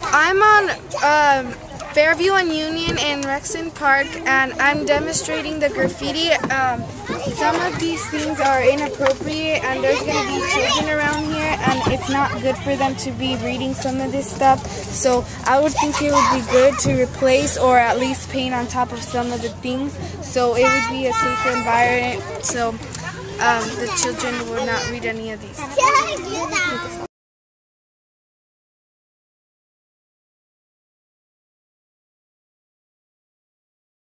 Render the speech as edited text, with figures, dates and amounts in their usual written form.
I'm on Fairview and Union in Rexon Park, and I'm demonstrating the graffiti. Some of these things are inappropriate, and there's going to be children around here, and it's not good for them to be reading some of this stuff. So I would think it would be good to replace or at least paint on top of some of the things, so it would be a safer environment, so the children will not read any of these.